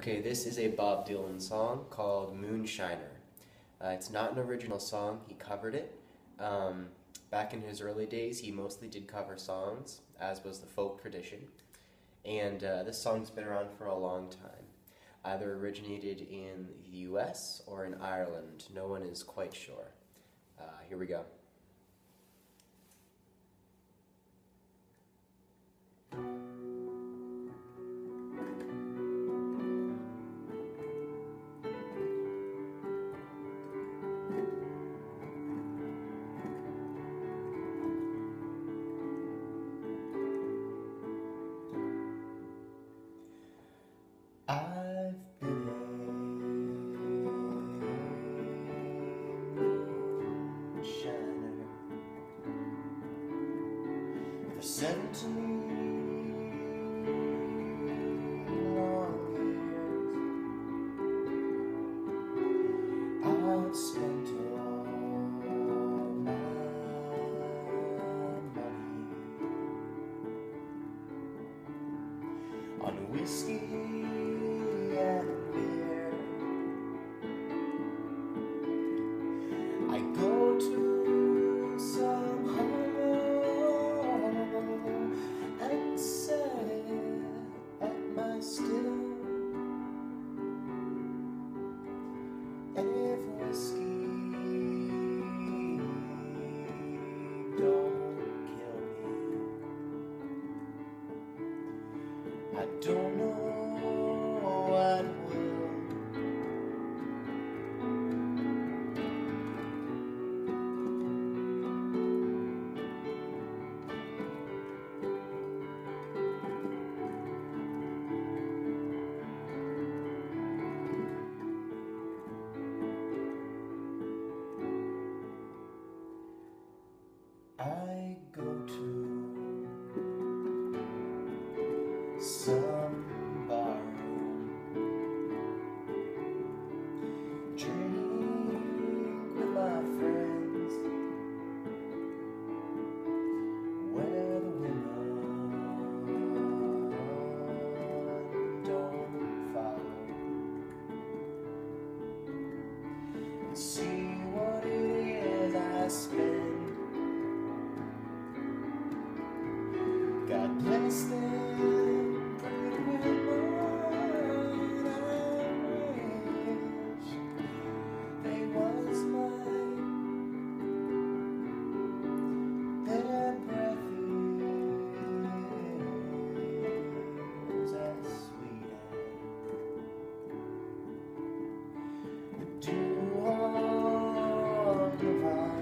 Okay, this is a Bob Dylan song called Moonshiner. It's not an original song, he covered it. Back in his early days, he mostly did cover songs, as was the folk tradition. And this song's been around for a long time. Either originated in the US or in Ireland. No one is quite sure. Here we go. I've been a moonshiner for 17 long years. I've spent all my money on whiskey and beer. I go to some home and sit at my still, and if whiskey don't kill me, I don't know what will. I go to some barroom, drink with my friends, where the women don't follow, and see what it is I spend. God bless them, pretty women. I wish they was mine. Their breath is as sweet as the dew on the vine.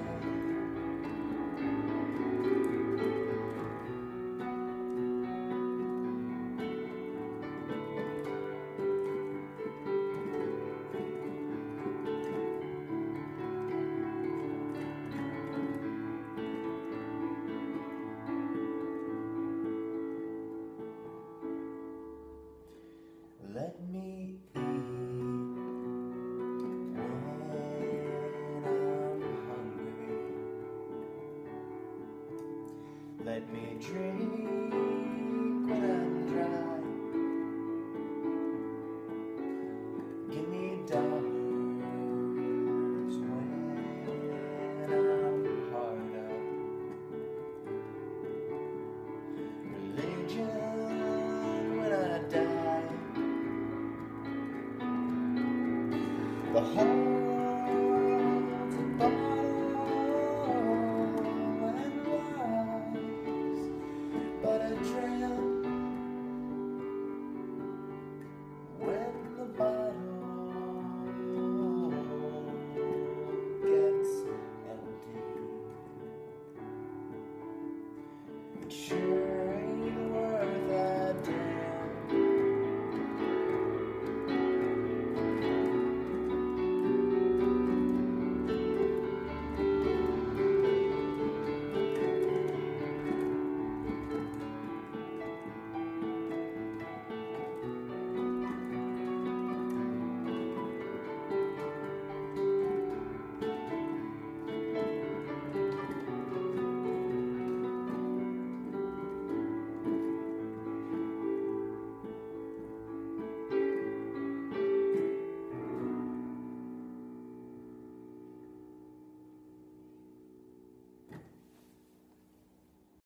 Let me eat when I'm hungry. Let me drink when I'm dry. Give me dollars when I'm hard up. Religion when I die. The whole